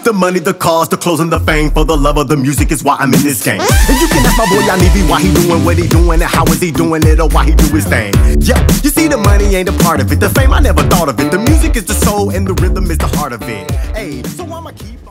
The money, the cars, the clothes, and the fame. For the love of the music is why I'm in this game. And you can ask my boy Yanivi why he doing what he doing, and how is he doing it, or why he do his thing. Yeah, you see the money ain't a part of it. The fame, I never thought of it. The music is the soul and the rhythm is the heart of it. Hey, so I'ma keep